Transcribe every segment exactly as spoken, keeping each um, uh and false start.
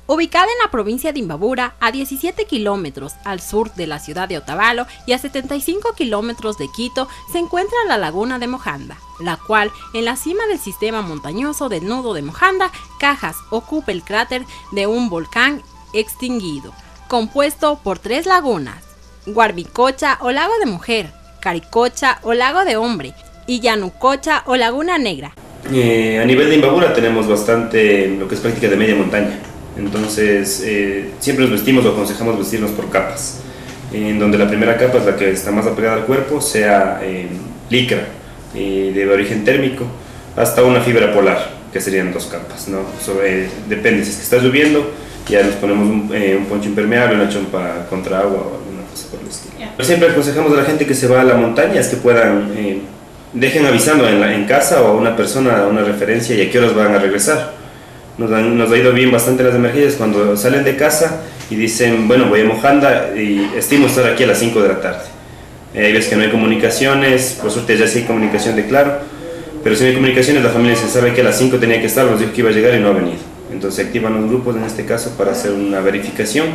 Ubicada en la provincia de Imbabura, a diecisiete kilómetros al sur de la ciudad de Otavalo y a setenta y cinco kilómetros de Quito, se encuentra la laguna de Mojanda, la cual, en la cima del sistema montañoso del nudo de Mojanda, Cajas, ocupa el cráter de un volcán extinguido, compuesto por tres lagunas: Guarbicocha o lago de mujer, Caricocha o lago de hombre y Yanucocha o laguna negra. Eh, a nivel de Imbabura tenemos bastante lo que es práctica de media montaña. Entonces, eh, siempre nos vestimos o aconsejamos vestirnos por capas, en donde la primera capa es la que está más apegada al cuerpo, sea eh, licra, eh, de origen térmico, hasta una fibra polar, que serían dos capas, ¿no? Sobre, depende, si es que está lloviendo, ya nos ponemos un, eh, un poncho impermeable, una chompa contra agua o alguna cosa por el estilo. Yeah. Siempre aconsejamos a la gente que se va a la montaña es que puedan, eh, dejen avisando en, la, en casa o a una persona, a una referencia, y a qué horas van a regresar. Nos, han, nos ha ido bien bastante las emergencias cuando salen de casa y dicen, bueno, voy a Mojanda y estimo estar aquí a las cinco de la tarde. Eh, hay veces que no hay comunicaciones, por suerte ya sí hay comunicación de Claro, pero si no hay comunicaciones, la familia se sabe que a las cinco tenía que estar, nos dijo que iba a llegar y no ha venido. Entonces activan los grupos en este caso para hacer una verificación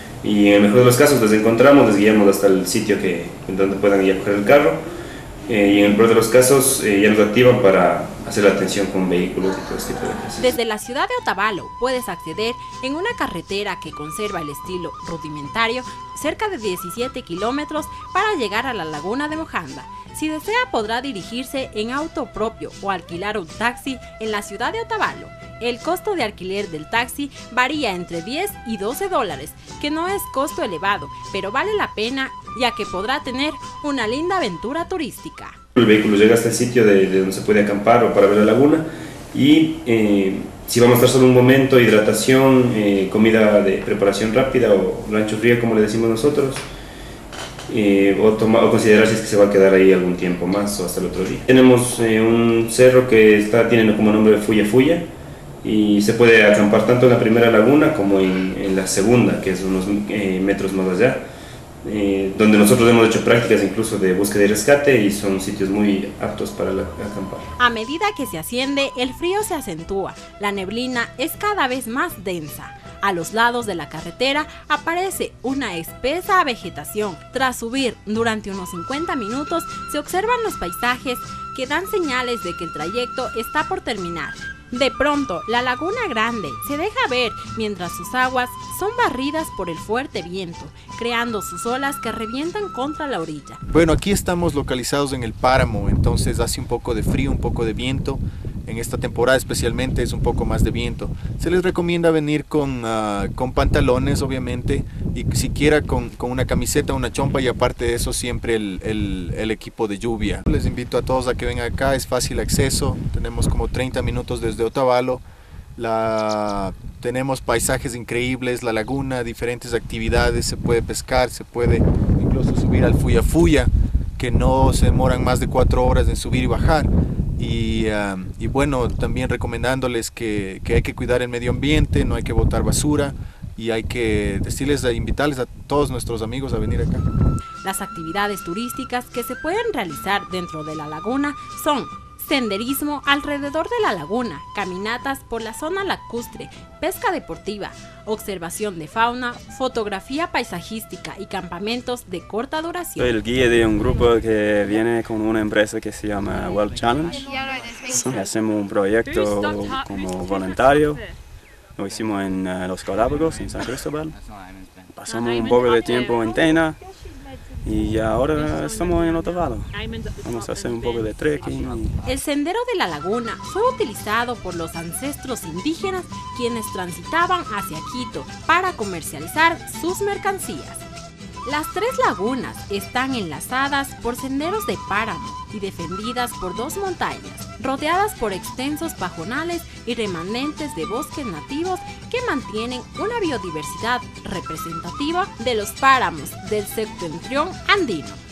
y en el mejor de los casos les encontramos, les guiamos hasta el sitio que, donde puedan ir a coger el carro. Eh, y en el peor de los casos eh, ya nos activan para hacer la atención con vehículos y todo este tipo de cosas. Desde la ciudad de Otavalo puedes acceder en una carretera que conserva el estilo rudimentario cerca de diecisiete kilómetros para llegar a la laguna de Mojanda. Si desea podrá dirigirse en auto propio o alquilar un taxi en la ciudad de Otavalo. El costo de alquiler del taxi varía entre diez y doce dólares, que no es costo elevado, pero vale la pena ya que podrá tener una linda aventura turística. El vehículo llega hasta el sitio de, de donde se puede acampar o para ver la laguna y eh, si vamos a estar solo un momento, hidratación, eh, comida de preparación rápida o rancho frío como le decimos nosotros, eh, o, toma, o considerar si es que se va a quedar ahí algún tiempo más o hasta el otro día. Tenemos eh, un cerro que está, tiene como nombre de Fuya Fuya y se puede acampar tanto en la primera laguna como en, en la segunda, que es unos eh, metros más allá. Eh, donde nosotros hemos hecho prácticas incluso de búsqueda y rescate y son sitios muy aptos para la, acampar. A medida que se asciende, el frío se acentúa, la neblina es cada vez más densa. A los lados de la carretera aparece una espesa vegetación. Tras subir durante unos cincuenta minutos, se observan los paisajes que dan señales de que el trayecto está por terminar. De pronto, la laguna grande se deja ver mientras sus aguas son barridas por el fuerte viento, creando sus olas que revientan contra la orilla. Bueno, aquí estamos localizados en el páramo, entonces hace un poco de frío, un poco de viento. En esta temporada especialmente es un poco más de viento. Se les recomienda venir con, uh, con pantalones, obviamente, y siquiera con, con una camiseta, una chompa y aparte de eso siempre el, el, el equipo de lluvia. Les invito a todos a que vengan acá, es fácil acceso, tenemos como treinta minutos desde Otavalo. La, tenemos paisajes increíbles, la laguna, diferentes actividades, se puede pescar, se puede incluso subir al Fuya Fuya, que no se demoran más de cuatro horas en subir y bajar. Y, uh, y bueno, también recomendándoles que, que hay que cuidar el medio ambiente, no hay que botar basura y hay que decirles, invitarles a todos nuestros amigos a venir acá. Las actividades turísticas que se pueden realizar dentro de la laguna son senderismo alrededor de la laguna, caminatas por la zona lacustre, pesca deportiva, observación de fauna, fotografía paisajística y campamentos de corta duración. Soy el guía de un grupo que viene con una empresa que se llama World Challenge. Hacemos un proyecto como voluntario, lo hicimos en uh, Los Galápagos, en San Cristóbal. Pasamos un poco de tiempo en Tena. Y ahora estamos en Otavalo. Vamos a hacer un poco de trekking. El sendero de la laguna fue utilizado por los ancestros indígenas quienes transitaban hacia Quito para comercializar sus mercancías. Las tres lagunas están enlazadas por senderos de páramo y defendidas por dos montañas, rodeadas por extensos pajonales y remanentes de bosques nativos que mantienen una biodiversidad representativa de los páramos del septentrión andino.